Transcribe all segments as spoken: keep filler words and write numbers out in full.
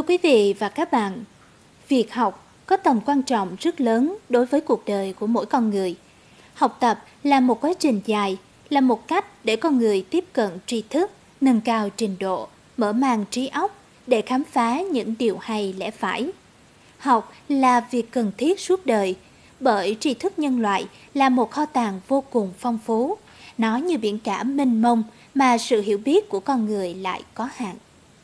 quý vị và các bạn, việc học có tầm quan trọng rất lớn đối với cuộc đời của mỗi con người. Học tập là một quá trình dài, là một cách để con người tiếp cận tri thức, nâng cao trình độ, mở mang trí óc để khám phá những điều hay lẽ phải. Học là việc cần thiết suốt đời, bởi tri thức nhân loại là một kho tàng vô cùng phong phú. Nó như biển cả mênh mông mà sự hiểu biết của con người lại có hạn.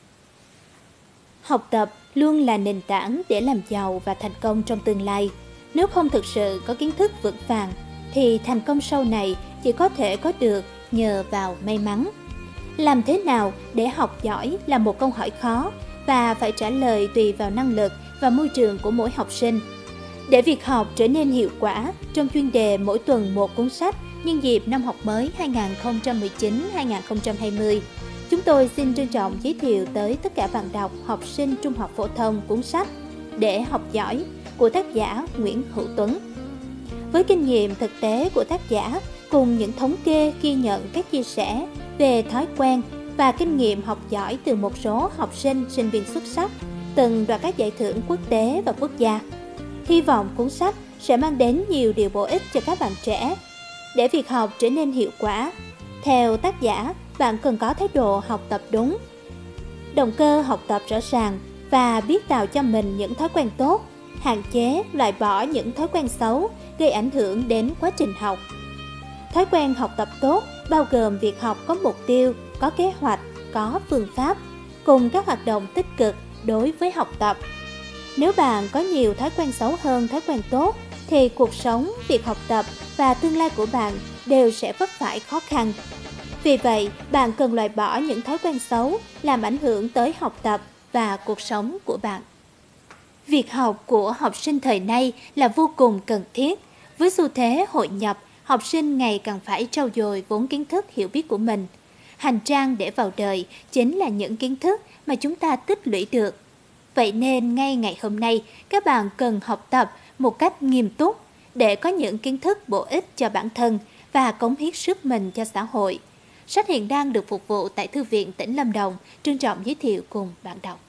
Học tập luôn là nền tảng để làm giàu và thành công trong tương lai. Nếu không thực sự có kiến thức vững vàng, thì thành công sau này chỉ có thể có được nhờ vào may mắn. Làm thế nào để học giỏi là một câu hỏi khó và phải trả lời tùy vào năng lực và môi trường của mỗi học sinh. Để việc học trở nên hiệu quả, trong chuyên đề mỗi tuần một cuốn sách nhân dịp năm học mới hai nghìn không trăm mười chín hai nghìn không trăm hai mươi, chúng tôi xin trân trọng giới thiệu tới tất cả bạn đọc học sinh trung học phổ thông cuốn sách Để học giỏi của tác giả Nguyễn Hữu Tuấn. Với kinh nghiệm thực tế của tác giả cùng những thống kê ghi nhận các chia sẻ về thói quen và kinh nghiệm học giỏi từ một số học sinh, sinh viên xuất sắc từng đoạt các giải thưởng quốc tế và quốc gia, hy vọng cuốn sách sẽ mang đến nhiều điều bổ ích cho các bạn trẻ. Để việc học trở nên hiệu quả, theo tác giả, bạn cần có thái độ học tập đúng, động cơ học tập rõ ràng và biết tạo cho mình những thói quen tốt, hạn chế, loại bỏ những thói quen xấu gây ảnh hưởng đến quá trình học. Thói quen học tập tốt bao gồm việc học có mục tiêu, có kế hoạch, có phương pháp, cùng các hoạt động tích cực đối với học tập. Nếu bạn có nhiều thói quen xấu hơn thói quen tốt, thì cuộc sống, việc học tập và tương lai của bạn đều sẽ vấp phải khó khăn. Vì vậy, bạn cần loại bỏ những thói quen xấu làm ảnh hưởng tới học tập và cuộc sống của bạn. Việc học của học sinh thời nay là vô cùng cần thiết. Với xu thế hội nhập, học sinh ngày càng phải trau dồi vốn kiến thức hiểu biết của mình. Hành trang để vào đời chính là những kiến thức mà chúng ta tích lũy được. Vậy nên ngay ngày hôm nay, các bạn cần học tập một cách nghiêm túc để có những kiến thức bổ ích cho bản thân và cống hiến sức mình cho xã hội. Sách hiện đang được phục vụ tại Thư viện tỉnh Lâm Đồng, trân trọng giới thiệu cùng bạn đọc.